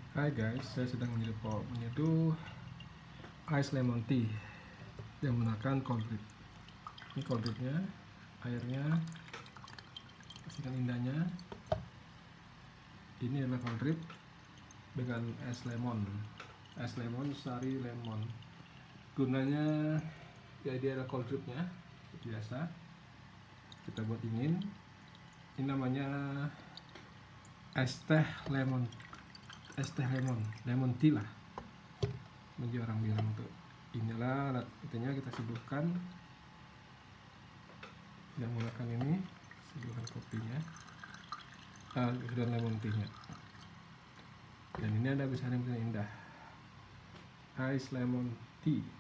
Hai guys, saya sedang menyeduh ice lemon tea yang menggunakan cold drip. Ini cold dripnya, airnya, kasihkan indahnya. Ini adalah cold drip dengan es lemon sari lemon. Gunanya ya dia adalah cold dripnya biasa. Kita buat dingin. Ini namanya es teh lemon tea lah. Bagi orang bilang tuh. Inilah alat itunya, kita seduhkan yang menggunakan ini, seduhkan kopinya dan lemon tea nya, dan ini ada tulisannya indah, ice lemon tea.